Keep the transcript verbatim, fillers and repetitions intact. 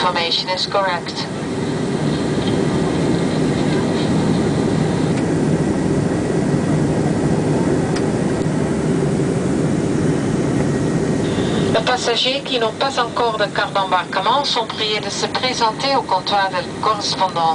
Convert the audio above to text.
information is correct. Les passagers qui n'ont pas encore de carte d'embarquement sont priés de se présenter au comptoir de correspondance.